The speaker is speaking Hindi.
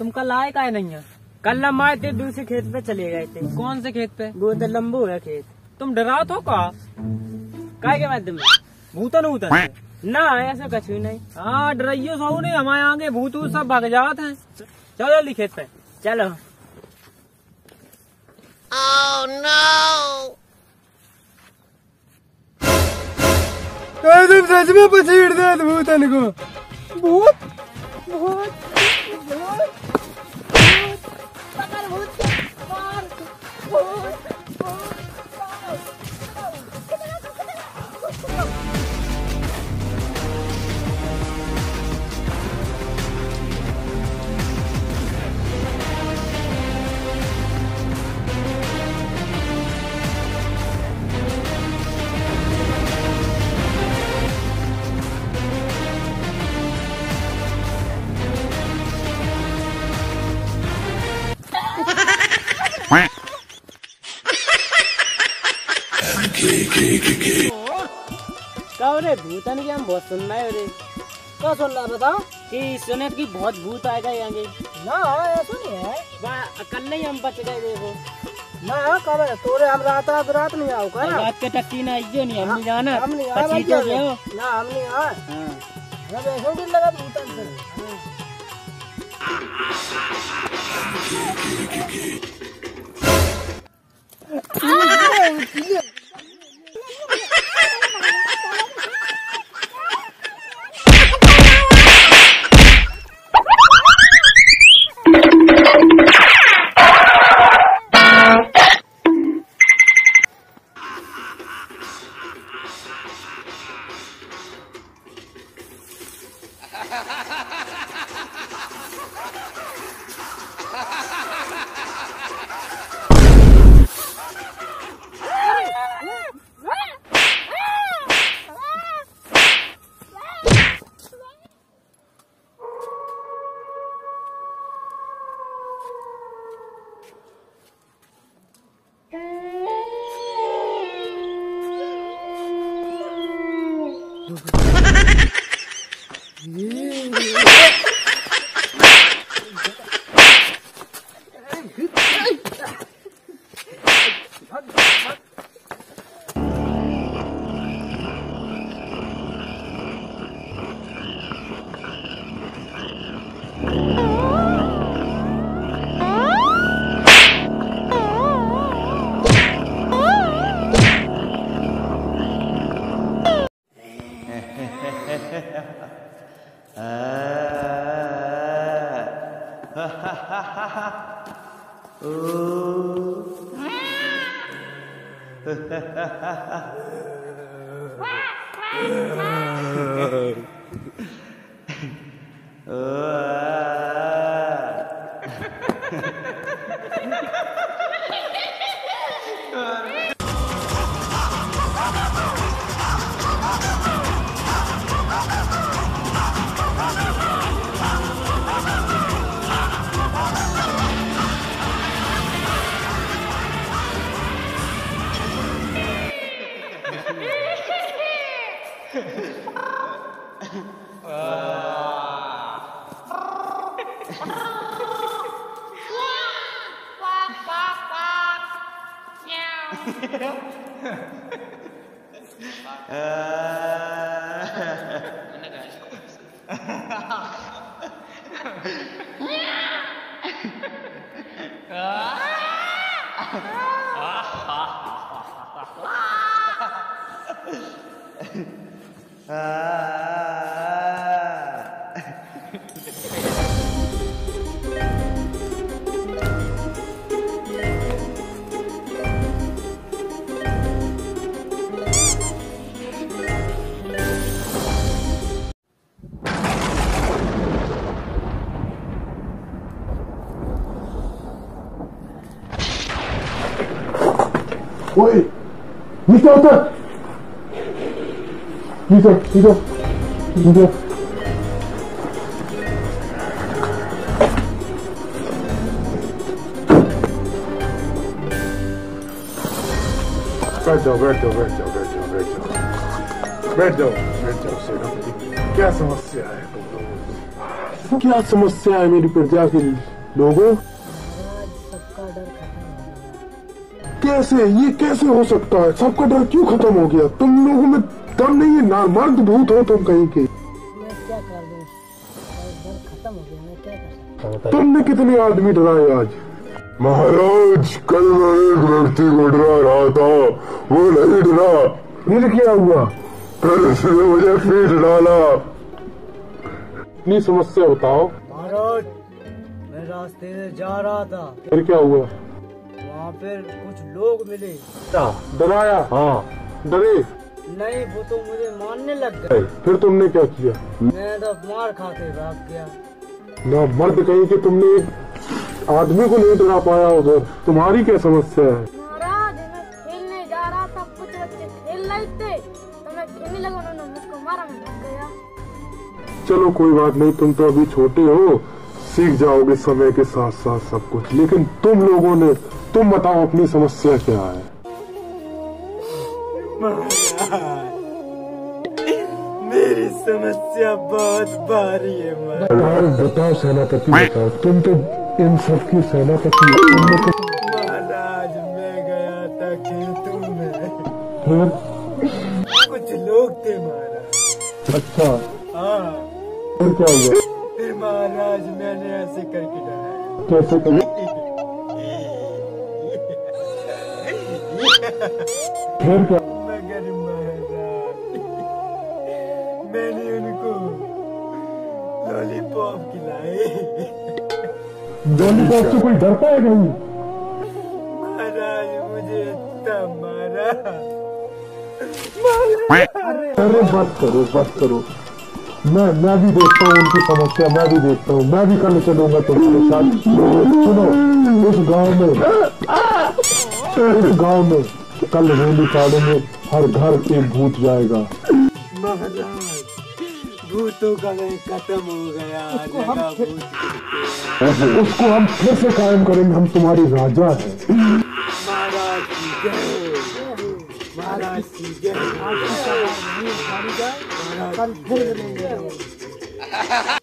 तुम कल आए का नहीं है? कल हम आए थे, दूसरे खेत पे चले गए थे। कौन से खेत पे? वो तो लंबू है खेत। तुम डरा तो का? काय के माध्यम में? भूतन उतन ना ऐसा कछु नहीं। हाँ डराइयो सो नहीं, हमारे आगे भूत सब भाग जाते हैं। चलो जल्दी खेत पे चलो। Oh no! तुम सच में पसीड़ दे भूतन को। भूत भूत भूत पकड़ भूत मार भूत रे भूतन की हम बहुत सुनना है रे। क्या सुन रहा बताओ? कि सुने की बहुत भूत आएगा यहाँ ना ऐसा नहीं है, कल नहीं हम बच गए देखो। ना कब है तोरे हम रात नहीं आओ कर रात के टक्की ना आइयो नहीं, हम नहीं जाना। हम नहीं आए भाई ना, हम नहीं आए। हमें ऐसा भी लगा भूतन से। Oi! Mr. Otter! Mr. बैठ जाओ क्या समस्या है? क्या समस्या है मेरी प्रजा के लिए? लोगों महाराज सबका डर खत्म हो गया। कैसे, ये कैसे हो सकता है? सबका डर क्यों खत्म हो गया? तुम लोगों में दम नहीं है, नामर्द भूत हो तुम कहीं के। मैं क्या कर दूं? डर खत्म हो गया, मैं क्या कर सकता? तुमने कितने आदमी डराए आज? महाराज, कल मैं एक व्यक्ति को डरा रहा था, वो नहीं डरा। फिर क्या हुआ? फिर उसने मुझे पीट डाला। अपनी समस्या बताओ। महाराज, मैं रास्ते में जा रहा था, फिर क्या हुआ? वहाँ पर कुछ लोग मिले। डराया? हाँ। डरे? नहीं, वो तो मुझे मारने लग गए। फिर तुमने क्या किया? मैं तो मार खा के भाग गया। ना मर्द कहीं कि तुमने एक आदमी को नहीं डरा पाया उधर। तुम्हारी क्या समस्या है? महाराज, मैं खेलने जा रहा था, कुछ बच्चे खेल रहे थे तो मैं खेलने लगा, उन्होंने मुझको मारा, मैं भाग गया। चलो कोई बात नहीं, तुम तो अभी छोटे हो, सीख जाओगे समय के साथ साथ सब कुछ। लेकिन तुम लोगों ने, तुम बताओ अपनी समस्या क्या है? मेरी समस्या बहुत भारी है महाराज। बताओ सेनापति, बताओ। तुम तो इन सब की सेनापति हो। महाराज, मैं गया था खेतों में, फिर? कुछ लोग थे महाराज। अच्छा, हाँ, फिर क्या हुआ? फिर महाराज मैंने ऐसे करके डराया। कैसे कभी? फिर क्या? मगर महाराज, मैंने उनको लॉलीपॉप खिलाए। लॉलीपॉप से कोई डरता है कहीं? महाराज, मुझे इतना मारा। अरे बस करो, बस करो। मैं भी देखता हूँ उनकी समस्या, मैं भी देखता हूँ। मैं भी कल चलूंगा तुम्हारे साथ। सुनो, इस गांव में कल होली पाड़ेंगे, हर घर एक भूत जाएगा। महाराज, भूतों का नहीं खत्म हो गया, जगह भूत। उसको हम फिर से कायम करेंगे, हम तुम्हारी राजा हैं। महाराज की जय, महाराज की जय। महाराज की जय।